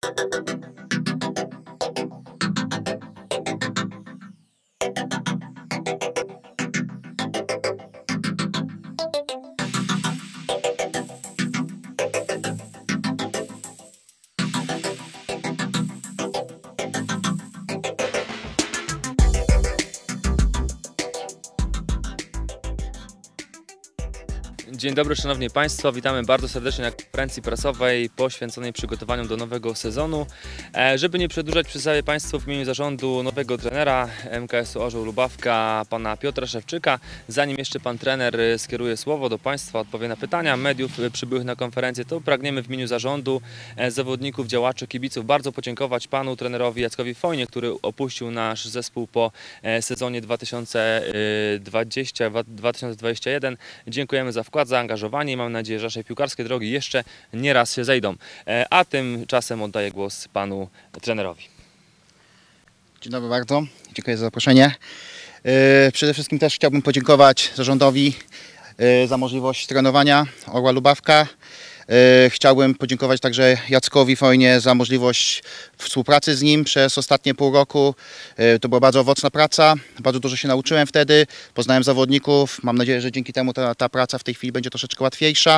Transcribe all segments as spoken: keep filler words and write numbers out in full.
Dzień dobry szanowni państwo, witamy bardzo serdecznie na konferencji prasowej poświęconej przygotowaniom do nowego sezonu. Żeby nie przedłużać, przedstawię państwu w imieniu zarządu nowego trenera M K S u Orzeł Lubawka, pana Piotra Szewczyka. Zanim jeszcze pan trener skieruje słowo do państwa, odpowie na pytania mediów przybyłych na konferencję, to pragniemy w imieniu zarządu, zawodników, działaczy, kibiców bardzo podziękować panu trenerowi Jackowi Fojnie, który opuścił nasz zespół po sezonie dwa tysiące dwudziestym dwa tysiące dwudziestym pierwszym. Dziękujemy za wkład, zaangażowanie i mam nadzieję, że nasze piłkarskie drogi jeszcze nie raz się zejdą. A tymczasem oddaję głos panu trenerowi. Dzień dobry bardzo, dziękuję za zaproszenie. Przede wszystkim też chciałbym podziękować zarządowi za możliwość trenowania Orła Lubawka. Chciałbym podziękować także Jackowi Fojnie za możliwość współpracy z nim przez ostatnie pół roku. To była bardzo owocna praca, bardzo dużo się nauczyłem wtedy, poznałem zawodników. Mam nadzieję, że dzięki temu ta, ta praca w tej chwili będzie troszeczkę łatwiejsza.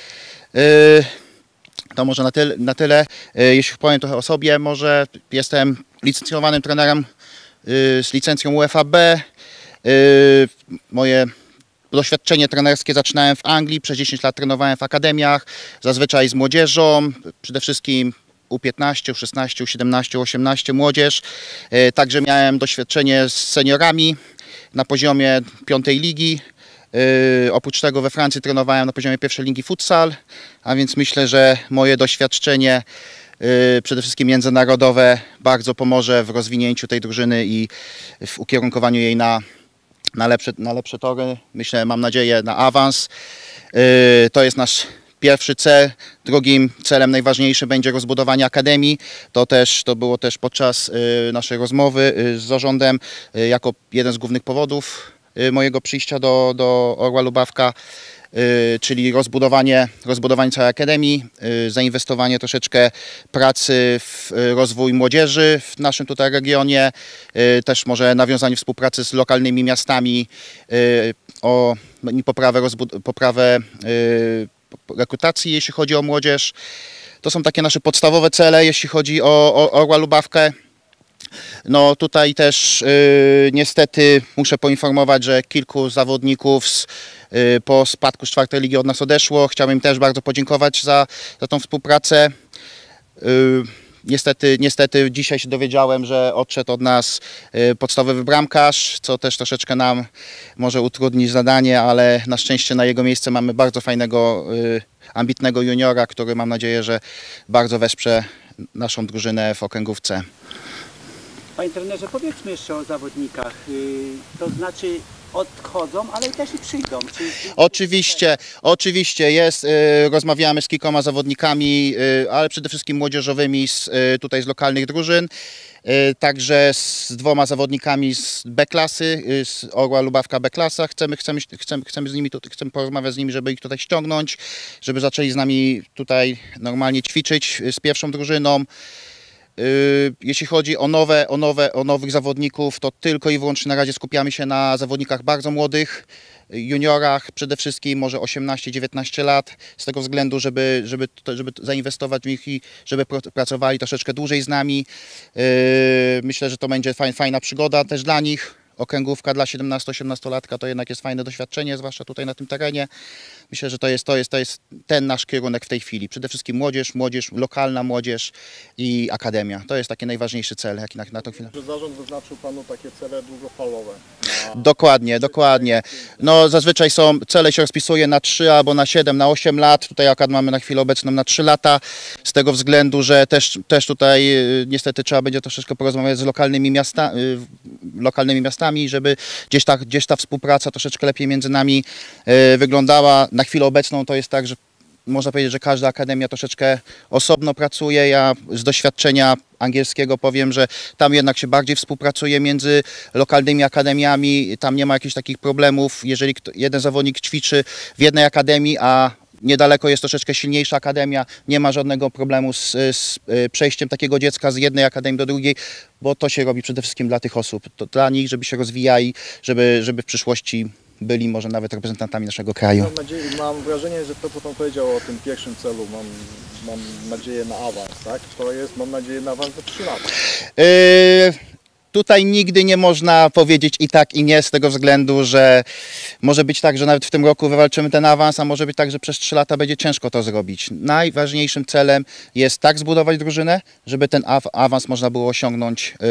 To może na tyle, na tyle. Jeśli powiem trochę o sobie, może jestem licencjonowanym trenerem z licencją U F A B. Moje doświadczenie trenerskie zaczynałem w Anglii, przez dziesięć lat trenowałem w akademiach, zazwyczaj z młodzieżą, przede wszystkim U piętnaście, U szesnaście, U siedemnaście, U osiemnaście młodzież. Także miałem doświadczenie z seniorami na poziomie piątej ligi. Oprócz tego we Francji trenowałem na poziomie pierwszej ligi futsal, a więc myślę, że moje doświadczenie przede wszystkim międzynarodowe bardzo pomoże w rozwinięciu tej drużyny i w ukierunkowaniu jej na Na lepsze, na lepsze tory, myślę, mam nadzieję na awans. Yy, to jest nasz pierwszy cel. Drugim celem najważniejszym będzie rozbudowanie akademii. To też to było też podczas yy, naszej rozmowy yy, z zarządem yy, jako jeden z głównych powodów yy, mojego przyjścia do, do Orła Lubawka. Yy, czyli rozbudowanie, rozbudowanie całej akademii, yy, zainwestowanie troszeczkę pracy w rozwój młodzieży w naszym tutaj regionie, yy, też może nawiązanie współpracy z lokalnymi miastami yy, o poprawę, poprawę yy, rekrutacji, jeśli chodzi o młodzież. To są takie nasze podstawowe cele, jeśli chodzi o, o Orła Lubawkę. No tutaj też yy, niestety muszę poinformować, że kilku zawodników z, yy, po spadku z czwartej ligi od nas odeszło. Chciałbym im też bardzo podziękować za, za tą współpracę. Yy, niestety, niestety dzisiaj się dowiedziałem, że odszedł od nas yy, podstawowy bramkarz, co też troszeczkę nam może utrudnić zadanie, ale na szczęście na jego miejsce mamy bardzo fajnego, yy, ambitnego juniora, który mam nadzieję, że bardzo wesprze naszą drużynę w okręgówce. Panie trenerze, powiedzmy jeszcze o zawodnikach, to znaczy odchodzą, ale też i przyjdą. Czy... Oczywiście, oczywiście jest, rozmawiamy z kilkoma zawodnikami, ale przede wszystkim młodzieżowymi z, tutaj z lokalnych drużyn. Także z dwoma zawodnikami z B-klasy, z Orła Lubawka B-klasa. Chcemy, chcemy, chcemy, chcemy, z nimi, chcemy porozmawiać z nimi, żeby ich tutaj ściągnąć, żeby zaczęli z nami tutaj normalnie ćwiczyć z pierwszą drużyną. Jeśli chodzi o, nowe, o, nowe, o nowych zawodników, to tylko i wyłącznie na razie skupiamy się na zawodnikach bardzo młodych, juniorach, przede wszystkim może osiemnaście dziewiętnaście lat, z tego względu, żeby, żeby, żeby zainwestować w nich i żeby pracowali troszeczkę dłużej z nami. Myślę, że to będzie fajna przygoda też dla nich. Okręgówka dla siedemnasto-osiemnastolatka to jednak jest fajne doświadczenie, zwłaszcza tutaj na tym terenie. Myślę, że to jest, to jest, to jest ten nasz kierunek w tej chwili. Przede wszystkim młodzież, młodzież, lokalna młodzież i akademia. To jest taki najważniejszy cel, jaki na, na tą chwilę. Czy zarząd wyznaczył panu takie cele długofalowe? Na... Dokładnie, dokładnie. No zazwyczaj są, cele się rozpisuje na trzy albo na siedem, na osiem lat. Tutaj akurat mamy na chwilę obecną na trzy lata. Z tego względu, że też, też tutaj niestety trzeba będzie troszeczkę porozmawiać z lokalnymi, miasta, lokalnymi miastami, żeby gdzieś ta, gdzieś ta współpraca troszeczkę lepiej między nami wyglądała. Na chwilę obecną to jest tak, że można powiedzieć, że każda akademia troszeczkę osobno pracuje. Ja z doświadczenia angielskiego powiem, że tam jednak się bardziej współpracuje między lokalnymi akademiami. Tam nie ma jakichś takich problemów, jeżeli jeden zawodnik ćwiczy w jednej akademii, a Niedaleko jest troszeczkę silniejsza akademia, nie ma żadnego problemu z, z y, przejściem takiego dziecka z jednej akademii do drugiej, bo to się robi przede wszystkim dla tych osób, to dla nich, żeby się rozwijali, żeby, żeby w przyszłości byli może nawet reprezentantami naszego kraju. Mam, nadzieję, mam wrażenie, że to, co Pan powiedział o tym pierwszym celu, mam, mam nadzieję na awans, tak? To jest, mam nadzieję, na awans za trzy lata. Yy, tutaj nigdy nie można powiedzieć i tak i nie z tego względu, że może być tak, że nawet w tym roku wywalczymy ten awans, a może być tak, że przez trzy lata będzie ciężko to zrobić. Najważniejszym celem jest tak zbudować drużynę, żeby ten aw awans można było osiągnąć yy,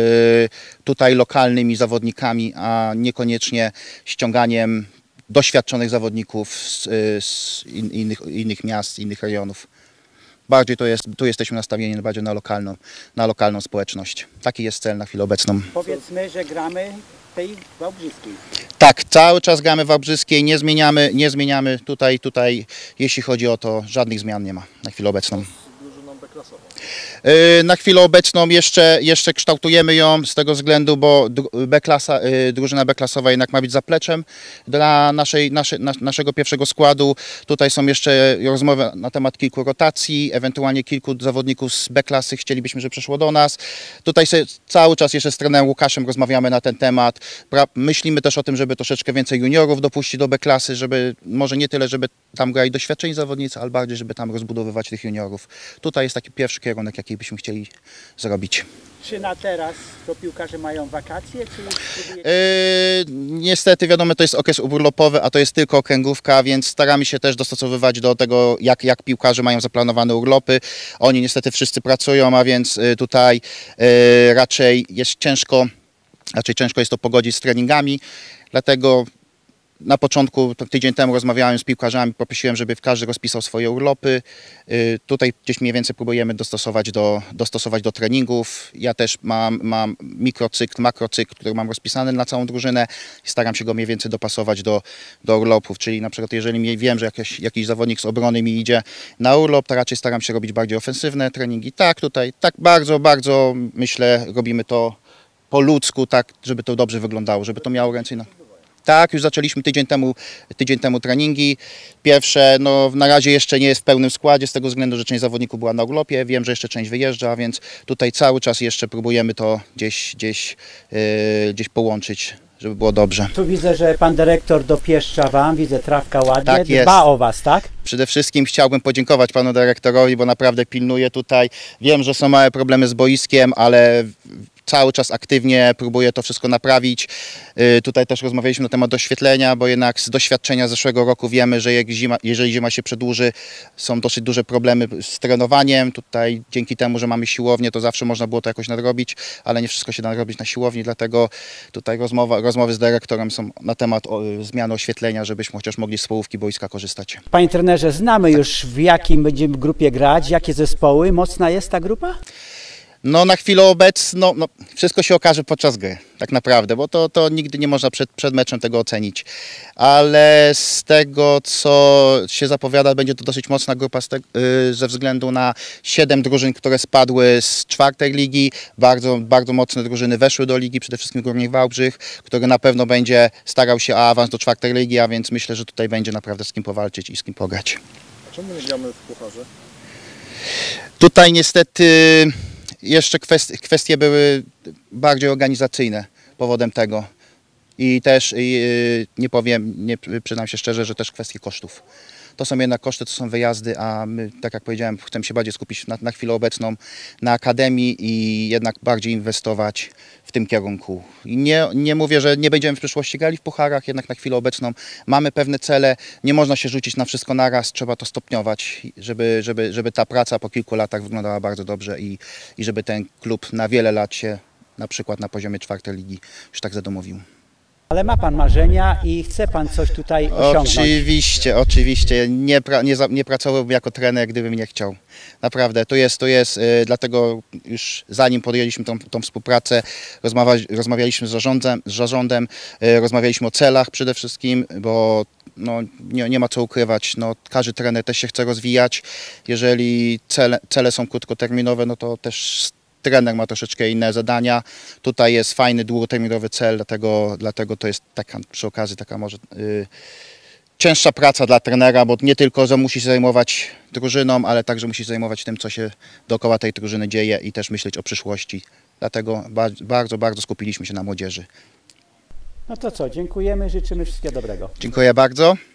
tutaj lokalnymi zawodnikami, a niekoniecznie ściąganiem doświadczonych zawodników z, yy, z in, innych, innych miast, innych rejonów. Bardziej to jest, tu jesteśmy nastawieni bardziej na lokalną, na lokalną społeczność. Taki jest cel na chwilę obecną. Powiedzmy, że gramy tej wałbrzyskiej. Tak, cały czas gramy w Wałbrzyskiej, nie zmieniamy, nie zmieniamy tutaj, tutaj, jeśli chodzi o to, żadnych zmian nie ma na chwilę obecną. Z drużyną B-klasową. Yy, Na chwilę obecną jeszcze, jeszcze kształtujemy ją z tego względu, bo dru- B-klasa, yy, drużyna B-klasowa jednak ma być zapleczem dla naszej, nasze, nas, naszego pierwszego składu. Tutaj są jeszcze rozmowy na temat kilku rotacji, ewentualnie kilku zawodników z B-klasy chcielibyśmy, żeby przeszło do nas. Tutaj sobie cały czas jeszcze z trenerem Łukaszem rozmawiamy na ten temat. Pra- myślimy też o tym, żeby troszeczkę więcej juniorów dopuścić do B-klasy, żeby może nie tyle, żeby tam grali doświadczeni zawodnicy, ale bardziej, żeby tam rozbudowywać tych juniorów. Tutaj jest taki pierwszy kierunek, jaki byśmy chcieli zrobić. Czy na teraz to piłkarze mają wakacje, czy już próbujecie? Yy, niestety wiadomo, to jest okres urlopowy, a to jest tylko okręgówka, więc staramy się też dostosowywać do tego, jak, jak piłkarze mają zaplanowane urlopy. Oni niestety wszyscy pracują, a więc yy, tutaj yy, raczej jest ciężko, raczej ciężko jest to pogodzić z treningami, dlatego na początku, tydzień temu rozmawiałem z piłkarzami, poprosiłem, żeby każdy rozpisał swoje urlopy. Yy, Tutaj gdzieś mniej więcej próbujemy dostosować do, dostosować do treningów. Ja też mam, mam mikrocykl, makrocykl, który mam rozpisany na całą drużynę i staram się go mniej więcej dopasować do, do urlopów, czyli na przykład jeżeli mi- wiem, że jakiś, jakiś zawodnik z obrony mi idzie na urlop, to raczej staram się robić bardziej ofensywne treningi. Tak, tutaj, tak bardzo, bardzo myślę, robimy to po ludzku, tak, żeby to dobrze wyglądało, żeby to miało ręce i na... Tak, już zaczęliśmy tydzień temu, tydzień temu treningi. Pierwsze, no na razie jeszcze nie jest w pełnym składzie, z tego względu, że część zawodników była na urlopie. Wiem, że jeszcze część wyjeżdża, więc tutaj cały czas jeszcze próbujemy to gdzieś, gdzieś, yy, gdzieś połączyć, żeby było dobrze. Tu widzę, że pan dyrektor dopieszcza wam, widzę trawka ładnie, Tak jest. dba o was, tak? Przede wszystkim chciałbym podziękować panu dyrektorowi, bo naprawdę pilnuje tutaj. Wiem, że są małe problemy z boiskiem, ale cały czas aktywnie próbuję to wszystko naprawić. Yy, Tutaj też rozmawialiśmy na temat doświetlenia, bo jednak z doświadczenia zeszłego roku wiemy, że jak zima, jeżeli zima się przedłuży, są dosyć duże problemy z trenowaniem. Tutaj dzięki temu, że mamy siłownię, to zawsze można było to jakoś nadrobić, ale nie wszystko się da nadrobić na siłowni, dlatego tutaj rozmowa, rozmowy z dyrektorem są na temat o, zmiany oświetlenia, żebyśmy chociaż mogli z połówki boiska korzystać. Panie trenerze, znamy już w jakim będziemy grupie grać, jakie zespoły, mocna jest ta grupa? No na chwilę obecną, no, wszystko się okaże podczas gry, tak naprawdę, bo to, to nigdy nie można przed, przed meczem tego ocenić. Ale z tego, co się zapowiada, będzie to dosyć mocna grupa z te, yy, ze względu na siedem drużyn, które spadły z czwartej ligi. Bardzo, bardzo mocne drużyny weszły do ligi, przede wszystkim Górnik Wałbrzych, który na pewno będzie starał się o awans do czwartej ligi, a więc myślę, że tutaj będzie naprawdę z kim powalczyć i z kim pograć. A czemu nie gramy w pucharze? Tutaj niestety jeszcze kwestie, kwestie były bardziej organizacyjne powodem tego. I też yy, nie powiem, nie przyznam się szczerze, że też kwestie kosztów. To są jednak koszty, to są wyjazdy, a my, tak jak powiedziałem, chcemy się bardziej skupić na, na chwilę obecną na akademii i jednak bardziej inwestować w tym kierunku. I nie, nie mówię, że nie będziemy w przyszłości grali w pucharach, jednak na chwilę obecną mamy pewne cele, nie można się rzucić na wszystko naraz, trzeba to stopniować, żeby, żeby, żeby ta praca po kilku latach wyglądała bardzo dobrze i, i żeby ten klub na wiele lat się na przykład na poziomie czwartej ligi już tak zadomowił. Ale ma pan marzenia i chce pan coś tutaj osiągnąć. Oczywiście, oczywiście. Nie, pra, nie, za, nie pracowałbym jako trener, gdybym nie chciał. Naprawdę, to jest, to jest, yy, dlatego już zanim podjęliśmy tą, tą współpracę, rozmawia, rozmawialiśmy z zarządem, z zarządem yy, rozmawialiśmy o celach przede wszystkim, bo no, nie, nie ma co ukrywać, no, każdy trener też się chce rozwijać. Jeżeli cele, cele są krótkoterminowe, no to też trener ma troszeczkę inne zadania. Tutaj jest fajny, długoterminowy cel, dlatego, dlatego to jest taka przy okazji taka może yy, cięższa praca dla trenera, bo nie tylko że musi się zajmować drużyną, ale także musi się zajmować tym, co się dookoła tej drużyny dzieje i też myśleć o przyszłości. Dlatego bardzo, bardzo skupiliśmy się na młodzieży. No to co, dziękujemy, życzymy wszystkiego dobrego. Dziękuję bardzo.